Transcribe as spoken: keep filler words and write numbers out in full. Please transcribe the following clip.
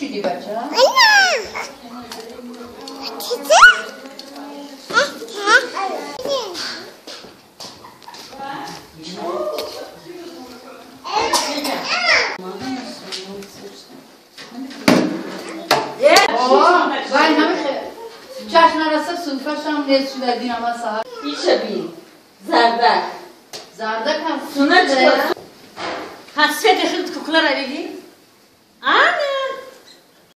دی بچه؟ وای نمیخه چشم نرسه صوفش هم نیست شده دین اما ساعت ایشه بین زردک زردک هم سونه چه؟ حسفیت خیلت ککلا رو بگی؟